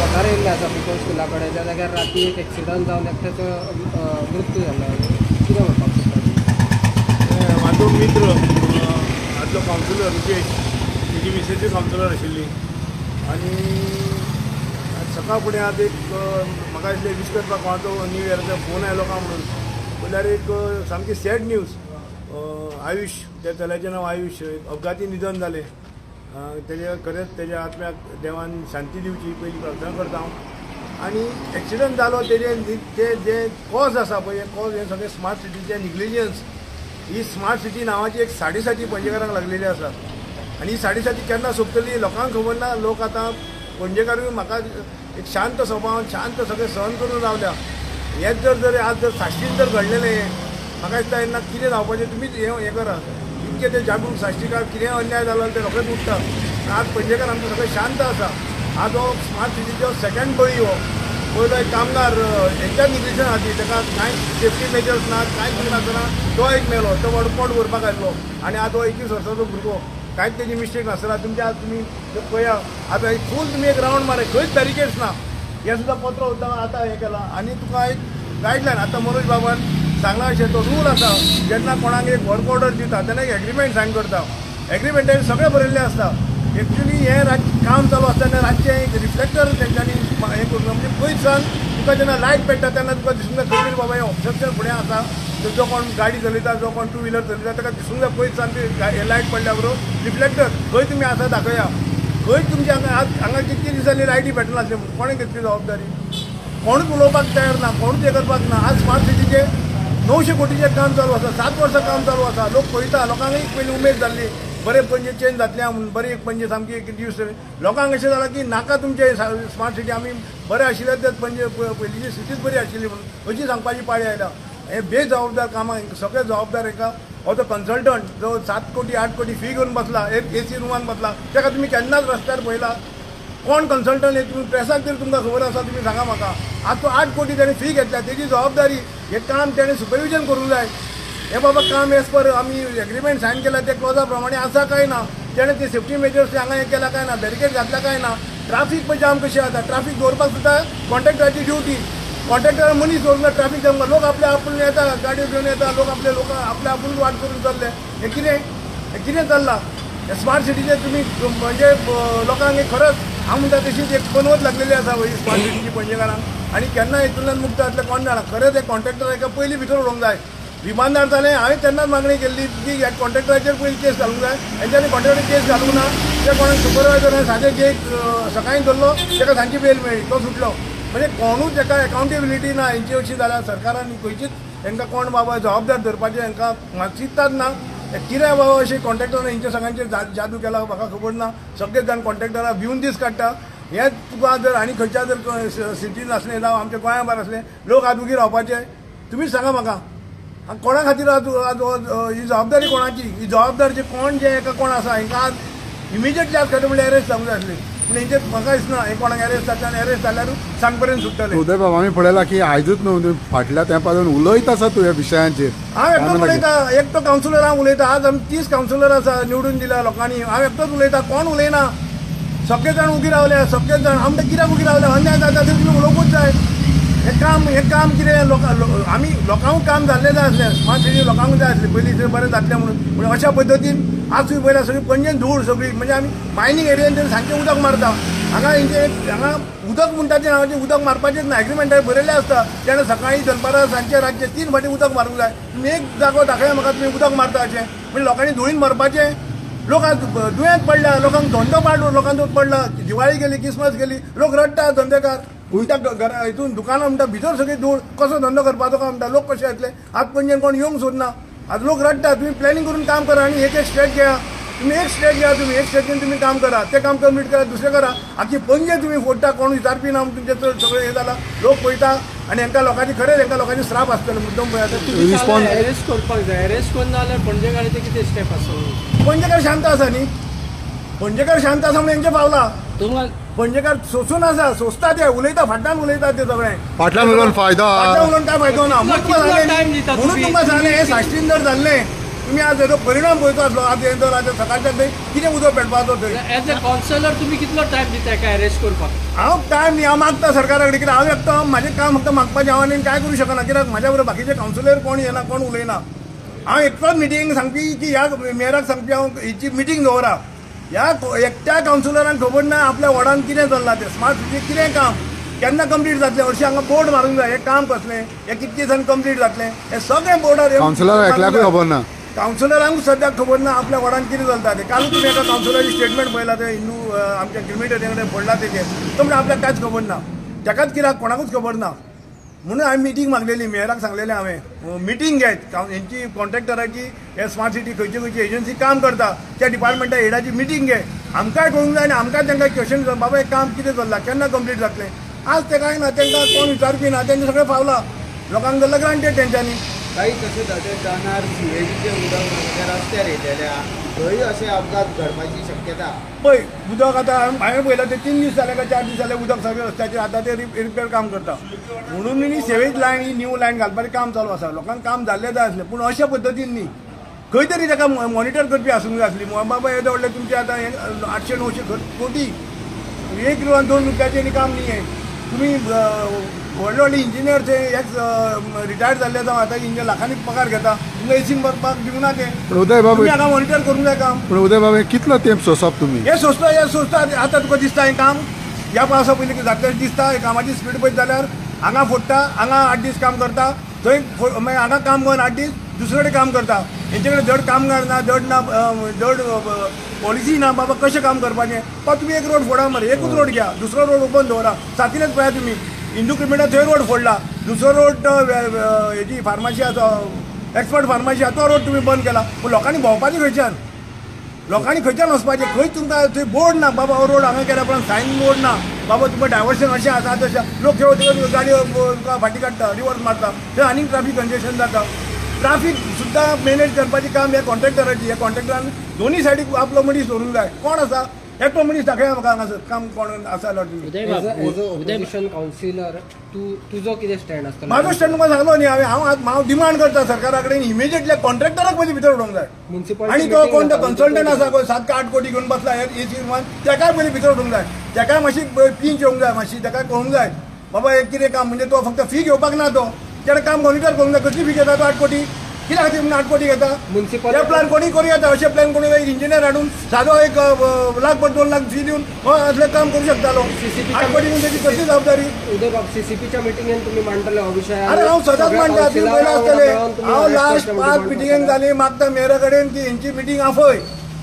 स्वकार येयल्ले आसा पिपल स्कुला कडेन त्या जाग्यार राती एक एक्सिडंट जावन एकट्याचो मृत्यू जाल्लो कितें म्हणपाक सोदता? म्हाजो मित्र आदलो कावन्सिलर रुपेश तेजी मिसेची कावन्सिलर आशिल्ली आनी सकाळ फुडें आतां एक म्हाका दिसलें विश करपाक कोणाचो न्यू इयराचो फोन आयलो काय म्हणून पळयल्यार एक सामकी सॅड न्यूज आयुश त्या चल्याचें नांव आयुश अपघाती निधन जालें तेजे खरेंच तेज्या आत्म्याक देवान शांती दिवची पयली प्रार्थना करता हांव आनी एक्सिडंट जालो तेजे जे कॉज आसा पळय हे कॉज हे सगळें स्मार्ट सिटीचें निग्लिजन्स ही स्मार्ट सिटी नांवाची एक साडेसाती पणजेकारांक लागलेली आसा आनी ही साडेसाती केन्ना सोंपतली लोकांक खबर ना लोक आतां पणजेकारूय म्हाका एक शांत स्वभाव शांत सगळें सहन करून रावल्या हेच जर आज जर साश्टीन जर घडलेलें म्हाका दिसता येना कितें जावपाचें तुमीच हें करा इतके ते जागरूक साश्टीकार कितें अन्याय जालो ते रोखडेच उठता आज पणजेकार आमचो सगळें शांत आसा आज हो स्मार्ट सिटीचो सेकंड बळी हो पयलो एक कामगार हेंच्याच निग्लिजन खातीर ताका कांय सेफ्टी मेजर्स नात कांयच नासतना तो एक मेलो तो पोट भरपाक आयलो आनी आतां हो 21 वर्साचो भुरगो कांयच तेजी मिस्टेक नासतना तुमच्या आज तुमी पळया आतां फूल तुमी एक रावंड मारे खंयच बॅरिकेड्स ना हे सुद्दां पत्र सुद्दां आतां हें केलां आनी तुका एक गायडलायन आतां मनोज बाबान सांगला अशें तो रूल आसा जेन्ना कोणाक एक वर्क ऑर्डर दिता तेन्ना एक एग्रीमेंट सायन करता एग्रीमेंटान सगळें बरयल्लें आसता एक्चुली हें काम चालू आसता तेन्ना रातचें एक रिफ्लेक्टर तेंच्यांनी हें करून म्हणजे पयसान तुका जेन्ना लायट पेट्टा तेन्ना तुका दिसूंक जाय खबर बाबा हें ऑब्स्ट्रक्शन फुडें आसा जो कोण गाडी चलयता जो कोण टू व्हिलर चलयता ताका दिसूंक जाय पयसान हे लायट पडल्या बरोबर रिफ्लेक्टर खंय तुमी आसा दाखया खंय तुमच्या हांगा कितके दिसांनी लायटी पेटनासले कोणें घेतली जबाबदारी कोणूच उलोवपाक तयार ना कोणूच हें करपाक ना आज स्मार्ट सिटीचे 900 कोटीचें काम चालू आसा 7 वर्सां काम चालू आसा लोक पळयता लोकांक एक पयली उमेद जाल्ली बरें पणजे चेंज जातलें म्हणून बरी एक पणजे सामकी एक दीस लोकांक अशें जालां की नाका तुमचे स्मार्ट सिटी आमी बरें आशिल्ले तेच पणजे पयलींची सिटीच बरी आशिल्ली म्हणून अशी सांगपाची पाळी आयल्या हे बेजबाबदार कामां सगळे जबाबदार हाका हो तो कन्सल्टंट जो 7 कोटी 8 कोटी फी घेवन बसला एक AC रुमान बसला ताका तुमी केन्नाच रस्त्यार पळयला कोण कन्सल्टंट हे तुमी प्रेसाक तरी तुमकां खबर आसा तुमी सांगा म्हाका आज तो 8 कोटी ताणें फी घेतल्या तेजी जबाबदारी हे काम ताणें सुपरविजन करूंक जाय हे बाबा काम एज पर आमी एग्रीमेंट सायन केला ते क्लॉजा प्रमाणे आसा काय ना तेणें ते सेफ्टी मेजर्स हांगा हें केला काय ना बॅरिकेड घातला काय ना ट्राफीक पळय जाम कशें जाता ट्राफीक दवरपाक सुद्दां कॉन्ट्रॅक्टराची ड्युटी कॉन्ट्रॅक्टर मनीस दवरना ट्राफीक जाम लोक आपले आपूण येता गाडयो घेवन येता लोक आपले आपूण वाट करून चल्ले हे कितें चल्लां हे स्मार्ट सिटीचे तुमी म्हणजे लोकांक एक खरंच हांव म्हणटा तशीच एक पनवत लागलेली आसा ही स्मार्ट सिटीची पणजेकारांक आनी केन्ना हितूंतल्यान मुक्त जातलें कोण जाणा खरेंच एक कॉन्ट्रॅक्टर हाका पयलीं भितर उडोवंक जाय विमानदार जालें हांवें तेन्नाच मागणी केल्ली की ह्या कॉन्ट्रॅक्टराचेर पयलीं केस घालूंक जाय हेंच्यांनी कॉन्ट्रॅक्टर केस घालूंक ना ते कोणाक सुपरवायझर सादें जे सकाळीं धरलो ताका सांजची बेल मेळ्ळी तो सुटलो म्हणजे कोणूच हाका एकावंटेबिलिटी ना हेंची अशी जाल्यार सरकारान खंयचीच हांकां कोण बाबा जबाबदार धरपाचें हांकां चिंततात ना कितें बाबा अशें कॉन्ट्रॅक्टरान हेंच्या सगळ्यांचेर जादू केला म्हाका खबर ना सगळे जाण कॉन्ट्रॅक्टराक भिवन दीस काडटा हें तुका जर आनी खंयच्या जर सिटीन आसलें जावं आमच्या गोंया भायर आसलें लोक आज उगी रावपाचे तुमीच सांगा म्हाका कोणा खातीर आज ही जबाबदारी कोणाची ही जबाबदारी कोण जे हाका कोण आसा हांकां आज इमिजिएटली आज खरें म्हणल्यार अरेस्ट जावंक जाय आसली पूण हेंचेर म्हाका दिसना हें कोणाक अरेस्ट जाता आनी अरेस्ट जाल्यार सांग पर्यंत सुट्टले उदय बाबा आमी पळयलां की आयजूच न्हू फाटल्या तेंपासून उलयत आसा तूं ह्या विशयांचेर हांव एकटोच उलयता एकटो कावन्सिलर हांव उलयता आज आमी 30 कावन्सिलर आसा निवडून दिल्या लोकांनी हांव एकटोच उलयता कोण उलयना सगळे जाण उगी रावले सगळे जाण आमकां कित्याक उगी रावले अन्याय जाता तर तुमी उलोवंकूच जाय हे काम कितें आमी लोकांक काम जाल्लें जाय आसलें स्मार्ट सिटी लोकांक जाय आसलें पयलीं थंय बरें जातलें म्हणून अशा पद्दतीन आज तुमी पळयला सगळी पणजेन धूळ सगळी म्हणजे आमी मायनींग एरियेन तें सांजचें उदक मारता हांगा उदक म्हणटा तें हांगा उदक मारपाचेंच ना एग्रीमेंटार बरयल्लें आसता तेणें सकाळीं दनपारां सांजचें रातचें 3 फावटी उदक मारूंक जाय तुमी एक जागो दाखया म्हाका तुमी उदक मारता अशें म्हणजे लोकांनी धुळीन मरपाचें लोक आज दुयेंत पडल्या लोकांक धंदो पाडलो लोकांचो पडला दिवाळी गेली क्रिसमस गेली लोक रडटा धंदेकार उलट्या घरा हितून दुकानां म्हणटा भितर सगळी धूळ कसो धंदो करपाचो काय म्हणटा लोक कशे येतले आज पणजेन कोण येवंक सोदना आज लोक रडटा तुमी प्लॅनिंग करून काम करा आनी एक स्टेट घेया तुम्ही एक स्टेट घ्या तुम्ही एक स्टेटीन तुम्ही काम करा ते काम कंप्लीट करा दुसरें करा आखी पणजे तुम्ही फोडटा कोण विचारपी ना तुमचे चड सगळें हें जालां लोक पळयता आनी हांकां लोकांची खरेंच हांकां लोकांची श्राप आसतलो मुद्दम पळयात अरेस्ट करपाक जाय अरेस्ट करून जाल्यार पणजेकाराचे कितें स्टेप आसा पणजेकार शांत आसा न्ही पणजेकार शांत आसा म्हणून हेंचे पावला पणजेकार सोसून आसा सोसता ते उलयता फाटल्यान उलयता ते सगळें फाटल्यान उलोवन फायदो फाटल्यान उलोवन काय फायदो ना म्हणून तुमकां सांगलें हे साश्टीन जर जाल्लें तुम्ही आज हेजो परिणाम पळयचो आसलो आज येतो आज सकाळच्यान थंय कितें उदक पेटपाचो थंय एज अ कावन्सिलर तुम्ही कितलो टायम दिता काय अरेस्ट करपाक हांव टायम न्ही हांव मागता सरकारा कडेन कित्याक हांव एकतो म्हाजें काम फक्त मागपाचें हांव आनी कांय करूं शकना कित्याक म्हाज्या बरोबर बाकीचे कावन्सिलर कोण येना कोण उलयना हांव एकटोच मिटींग सांगपी की ह्या मेयराक सांगपी हांव हेची मिटींग दवरा ह्या एकट्या कावन्सिलरांक खबर ना आपल्या वॉर्डान कितें चल्लां तें स्मार्ट सिटी कितें काम केन्ना कंप्लीट जातलें हरशीं हांगा बोर्ड मारूंक जाय हें काम कसलें हें कितके दिसान कंप्लीट जातलें हें सगळें बोर्डार कावन्सिलर एकल्याकूय खबर ना कावन्सिलरांक सद्याक खबर ना आपल्या वॉर्डान कितें चलता तें कालूच तुमी एका कावन्सिलराची स्टेटमेंट पळयला ते हिंदू आमच्या क्रिमिटेरी कडेन पडला तेजेर तो म्हणजे आपल्याक कांयच खबर ना तेकाच कित्याक कोणाकूच खबर ना म्हणून हांवें मिटींग मागलेली मेयराक सांगलेलें हांवें मिटींग घेत हेंची कॉन्ट्रॅक्टराची हे स्मार्ट सिटी खंयची खंयची एजन्सी काम करता त्या डिपार्टमेंटा हेडाची मिटींग घे आमकांय कळूंक जाय आनी आमकांय तांकां क्वेश्चन बाबा हें काम कितें चल्लां केन्ना कंप्लीट जातलें आज ते कांय ना तांकां कोण विचारपी ना तेंचे सगळें पावलां लोकांक धरलां ग्रांटेड तेंच्यांनी काही तसे जाते जाणार सिवेजीचे उदक म्हणजे रस्त्यार येतल्या थंय असे अपघात घडपाची शक्यता पळय उदक आतां हांवें पळयलां ते 3 दीस जाले काय 4 दीस जाले उदक सगळें रस्त्याचेर आतां ते रिपेर काम करता म्हणून न्ही सेवेज लायन ही न्यू लायन घालपाचें काम चालू आसा लोकांक काम जाल्लें जाय आसलें पूण अशा पद्दतीन न्ही खंय तरी ताका मॉनिटर करपी आसूंक जाय आसली बाबा येदे व्हडले तुमचे आतां 800-900 कोटी 1 किलो 2 रुपयाचें काम न्ही हें तुम्ही व्हडले व्हडले इंजिनियर ते एक रिटायर्ड जाल्ले जावं आतां इंजिनियर लाखांनी पगार घेता तुमकां एसीन बसपाक दिवना ते पण उदय बाबा तुमी हांगा मॉनिटर करूंक जाय काम पण उदय बाबा कितलो तेंप सोंसप तुमी हे सोंसता आतां तुका दिसता हें काम ह्या पावसा पयलीं जातलें दिसता हे कामाची स्पीड पळयत जाल्यार हांगा फोडटा हांगा 8 दीस काम करता थंय मागीर हांगा काम करून 8 दीस दुसरे कडेन काम करता हेंचे कडेन धड कामगार ना धड पॉलिसी ना बाबा कशें काम करपाचें पण तुमी एक रोड फोडा मरे एकूच रोड घ्या दुसरो रोड ओपन दवरा सातीनच पळया तुमी हिंदू क्रिमिटा थंय रोड फोडला दुसरो रोड हेजी फार्मासी आसा एक्सपर्ट फार्मासी आसा तो रोड तुमी बंद केला पूण लोकांनी भोंवपाचें खंयच्यान लोकांनी खंयच्यान वचपाचें खंय तुमकां थंय बोर्ड ना बाबा हो रोड हांगा केला पण सायन बोर्ड ना बाबा तुमकां डायवर्शन अशें आसा तशें लोक खेळ गाडयो तुका फाटी काडटा रिवर्स मारता थंय आनीक ट्राफीक कंजेशन जाता ट्राफीक सुद्दां मॅनेज करपाचें काम ह्या कॉन्ट्रॅक्टराची ह्या कॉन्ट्रॅक्टरान दोनी सायडीक आपलो मनीस दवरूंक जाय कोण आसा एकटो मनीस दाखया म्हाका हांगासर काम कोण आसा जाल्यार तुमी ऑपोजिशन कावन्सिलर तुजो कितें स्टँड आसता म्हाजो स्टँड तुमकां सांगलो न्ही हांव डिमांड करता सरकारा कडेन इमिजिएटली कॉन्ट्रॅक्टराक पयलीं भितर उडोवंक जाय म्युन्सिपालिटी आनी तो कोण तो कन्सल्टंट आसा पळय 7 का 8 कोटी घेवन बसला एसी वन तेकाय पयलीं भितर उडोवंक जाय तेकाय मातशी पिंच येवंक जाय मातशी तेकाय कळूंक जाय बाबा एक कितें काम म्हणजे तो फक्त फी घेवपाक ना तो तेणें काम मॉनिटर करूंक जाय कसली फी घेता तो 8 कोटी कित्याक खातीर 8 कोटी घेता म्युन्सिपालिटी ते प्लॅन कोणी करूं येता अशें प्लॅन कोणी एक इंजिनियर हाडून सादो एक लाख 2 लाख फी दिवन हो असलें काम करूं शकतालो 8 कोटी घेवन तेची कसली जबाबदारी उदय बाब सीसीपीच्या मिटिंगेन तुम्ही मांडटले हो विषय अरे हांव सदांच मांडटा तुम्ही पळयला आसतले हांव लास्ट 5 मिटिंगेन जाली मागता मेयरा कडेन की हेंची मिटींग आफय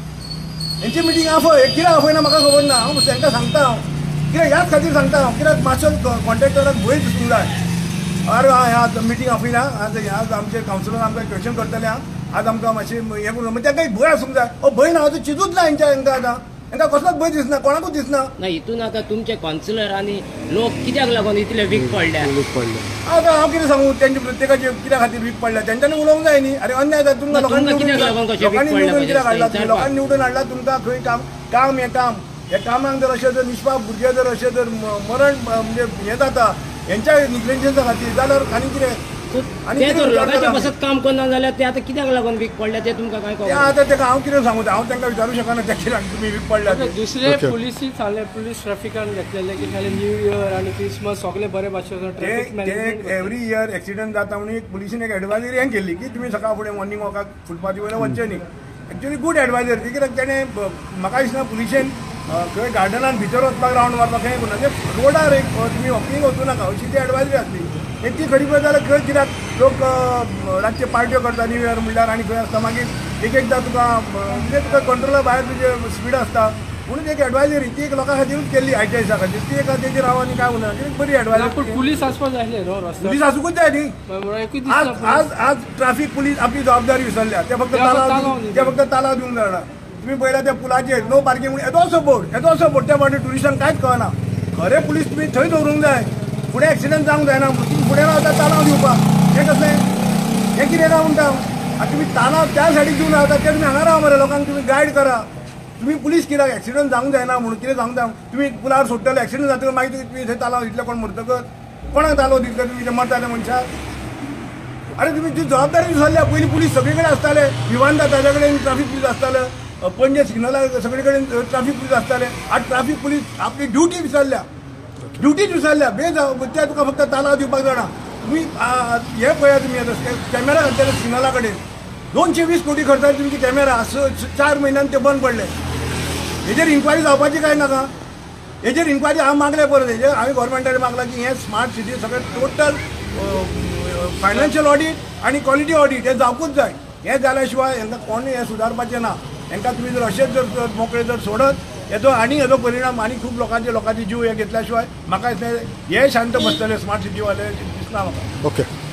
हेंची मिटींग आफय कित्याक आफयना म्हाका खबर ना हांव तांकां सांगता हांव कित्याक ह्याच खातीर सांगता हांव कित्याक मातसो कॉन्ट्रॅक्टराक भंय दिसूंक जाय अरे आज मिटींग आफयना आज आमचे कावन्सिलर आमकां क्वेश्चन करतले आज आमकां मातशें हें करून म्हणजे तांकां भंय आसूंक जाय भंय ना चिजूच ना हेंच्या हांकां आतां हांकां कसलोच भंय दिसना कोणाकूच दिसना ना हितून आता तुमचे कावन्सिलर आनी लोक कित्याक लागून इतले वीक पडल्या आतां हांव कितें सांगू तेंचे प्रत्येकाचे कित्या खातीर वीक पडल्या तेंच्यांनी उलोवंक जाय न्ही अरे अन्याय जाता तुमकां लोकांनी निवडून कित्याक हाडला लोकांनी निवडून हाडला तुमकां खंय काम हे कामाक जर अशें जर निष्पाप भुरगे जर अशें जर मरण म्हणजे हें जाता हेंच्या निग्लेजन्सा खातीर जाल्यार आनी कितें ते जर लोकांच्या बसत काम करना जाल्यार ते आता कित्याक लागून वीक पडल्या ते तुमकां काय खबर आतां तेका हांव कितें सांगू हांव तांकां विचारूं शकना ते कित्याक तुमी वीक पडल्या दुसरे पुलिसी सांगले पुलीस ट्रॅफिकान घेतलेले की खाली न्यू इयर आणि क्रिसमस सगळे बरे भाशेन traffic management every year accident जाता म्हणून एक पुलिसीन एक एडवायजरी हें केल्ली की तुमी सकाळ फुडें मॉर्निंग वॉकाक फुटपाथी वयल्यान वचचें न्ही एक्चुअली गूड एडवायजर कित्याक तेणें म्हाका दिसना पुलिशेन खंय गार्डनान भितर वचपाक रावंड मारपाक खंय म्हणना म्हणजे रोडार एक तुमी वॉकिंग वचूं नाका अशी ती एडवायजरी आसली एक ती खरी पळयत जाल्यार खंय कित्याक लोक रातचे पार्ट्यो करता न्यू इयर म्हणल्यार आनी खंय आसता मागीर एकदां तुका म्हणजे तुका कंट्रोला भायर तुजे स्पीड आसता म्हणून एक एडवायजरी ती एक लोकां खातीरूच केल्ली आयच्या खातीर ती एक तेजेर हांव आनी काय उलयना ती बरी एडवायजरी पुलीस आसपाक जाय न्ही पुलीस आसूंकूच जाय न्ही आज ट्रॅफिक पुलीस आपली जबाबदारी विसरल्या ते फक्त तालाव दिवंक जाणा तुम्ही पळयला त्या पुलाचेर नो पार्किंग म्हणून येदो सपोर्ट त्या फावटी ट्युरिस्टांक कांयच कळना खरे पुलीस तुमी थंय दवरूंक जाय फुडें एक्सिडंट जावंक जायना तुम्ही फुडें रावता तालाव दिवपाक हें कसलें हें कितें काय म्हणटा आतां तुमी तालाव त्या सायडीक दिवन रावता ते तुमी हांगा रावा मरे लोकांक तुमी गायड करा तुम्ही पुलीस कित्याक एक्सिडंट जावंक जायना म्हणून कितें सांगता तुमी पुलार सोडटले एक्सिडंट जातकीर मागीर तुमी थंय तालाव दितले कोण मरतकच कोणाक तालाव दितले तुमी ते मरता त्या मनशाक अरे तुम्ही ती जबाबदारी विसरल्या. पहिली पोलीस सगळीकडे असताले, विमानतळ ताज्या कडेन ट्रॅफिक पोलीस असताले, पणजे सिग्नला सगळे कडेन ट्रॅफिक पोलीस असताले. आज ट्रॅफिक पोलीस आपली ड्युटी विसरल्या, ड्युटीच विसरल्या. ते तुका फक्त ताला दिवपाक जाणा. तुम्ही हे पळया, तुम्ही आता कॅमेरा घालतले सिग्नला कडेन 220 कोटी खर्चाले तुमचे कॅमेरा. असं 4 महिन्यान ते बंद पडले. हेजेर इन्क्वायरी जावपाची काय नाका. हेजेर इन्क्वायरी हांव मागले परत. हेजेर हांवें गव्हर्मेंटाने मागला की हे स्मार्ट सिटी सगळें टोटल फायनान्शियल ऑडिट आणि क्वॉलिटी ऑडिट हे जावपूच जाय. हे जाल्या शिवाय हांकां कोणूय हे सुदारपाचें ना. हांकां तुमी जर अशेंच जर मोकळे जर सोडत हेजो परिणाम आनी खूब लोकांचे जीव हे घेतल्या शिवाय म्हाका हे शांत बसतले स्मार्ट सिटीवाले दिसना म्हाका. ओके.